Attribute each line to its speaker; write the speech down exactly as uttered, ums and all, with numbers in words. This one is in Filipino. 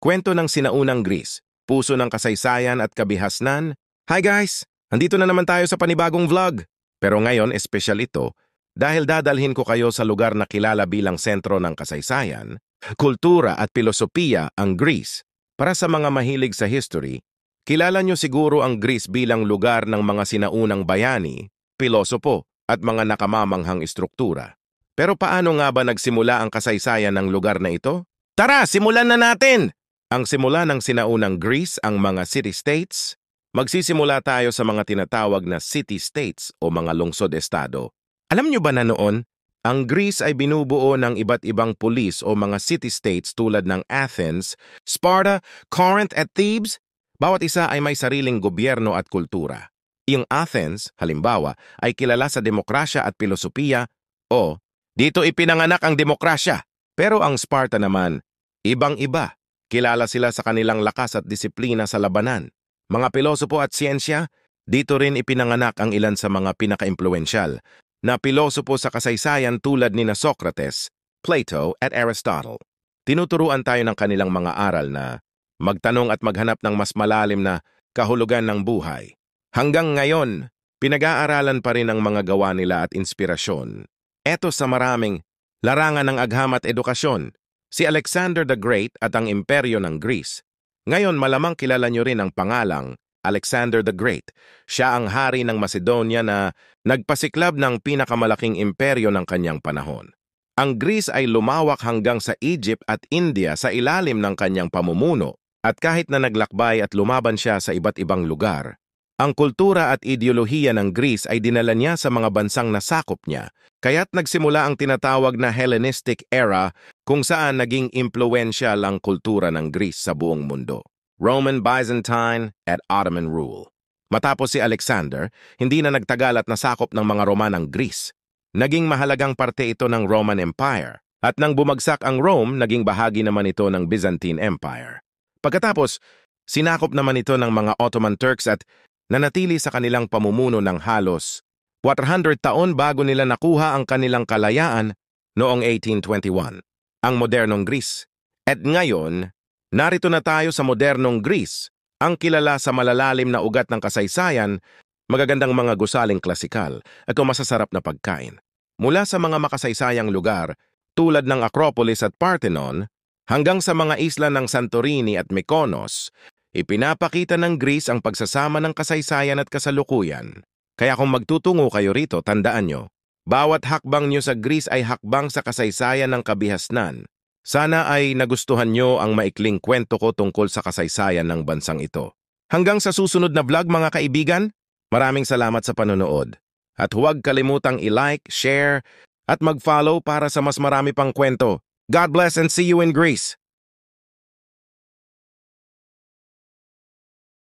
Speaker 1: Kwento ng sinaunang Greece, puso ng kasaysayan at kabihasnan. Hi guys! Andito na naman tayo sa panibagong vlog. Pero ngayon, espesyal ito dahil dadalhin ko kayo sa lugar na kilala bilang sentro ng kasaysayan, kultura at pilosopiya ang Greece. Para sa mga mahilig sa history, kilala nyo siguro ang Greece bilang lugar ng mga sinaunang bayani, pilosopo at mga nakamamanghang istruktura. Pero paano nga ba nagsimula ang kasaysayan ng lugar na ito? Tara, simulan na natin! Ang simula ng sinaunang Greece ang mga city-states. Magsisimula tayo sa mga tinatawag na city-states o mga lungsod-estado. Alam nyo ba na noon, ang Greece ay binubuo ng iba't ibang pulis o mga city-states tulad ng Athens, Sparta, Corinth at Thebes? Bawat isa ay may sariling gobyerno at kultura. Yung Athens, halimbawa, ay kilala sa demokrasya at pilosopiya o dito ipinanganak ang demokrasya. Pero ang Sparta naman, ibang-iba. Kilala sila sa kanilang lakas at disiplina sa labanan. Mga pilosopo at siyensya, dito rin ipinanganak ang ilan sa mga pinaka-impluensyal na pilosopo sa kasaysayan tulad ni na Socrates, Plato at Aristotle. Tinuturuan tayo ng kanilang mga aral na magtanong at maghanap ng mas malalim na kahulugan ng buhay. Hanggang ngayon, pinag-aaralan pa rin ang mga gawa nila at inspirasyon. Eto sa maraming larangan ng agham at edukasyon, si Alexander the Great at ang imperyo ng Greece. Ngayon malamang kilala nyo rin ang pangalang Alexander the Great. Siya ang hari ng Macedonia na nagpasiklab ng pinakamalaking imperyo ng kanyang panahon. Ang Greece ay lumawak hanggang sa Egypt at India sa ilalim ng kanyang pamumuno at kahit na naglakbay at lumaban siya sa iba't ibang lugar, ang kultura at ideolohiya ng Greece ay dinala niya sa mga bansang nasakop niya, kaya't nagsimula ang tinatawag na Hellenistic era kung saan naging impluensyal ang kultura ng Greece sa buong mundo. Roman, Byzantine, at Ottoman rule. Matapos si Alexander, hindi na nagtagal at nasakop ng mga Roman ang Greece. Naging mahalagang parte ito ng Roman Empire, at nang bumagsak ang Rome, naging bahagi naman ito ng Byzantine Empire. Pagkatapos, sinakop naman ito ng mga Ottoman Turks at nanatili sa kanilang pamumuno ng halos one hundred taon bago nila nakuha ang kanilang kalayaan noong eighteen twenty-one, ang modernong Greece. At ngayon, narito na tayo sa modernong Greece, ang kilala sa malalalim na ugat ng kasaysayan, magagandang mga gusaling klasikal at masasarap na pagkain. Mula sa mga makasaysayang lugar tulad ng Acropolis at Parthenon, hanggang sa mga isla ng Santorini at Mykonos, ipinapakita ng Greece ang pagsasama ng kasaysayan at kasalukuyan. Kaya kung magtutungo kayo rito, tandaan nyo, bawat hakbang nyo sa Greece ay hakbang sa kasaysayan ng kabihasnan. Sana ay nagustuhan nyo ang maikling kwento ko tungkol sa kasaysayan ng bansang ito. Hanggang sa susunod na vlog mga kaibigan, maraming salamat sa panonood. At huwag kalimutang i-like, share, at mag-follow para sa mas marami pang kwento. God bless and see you in Greece!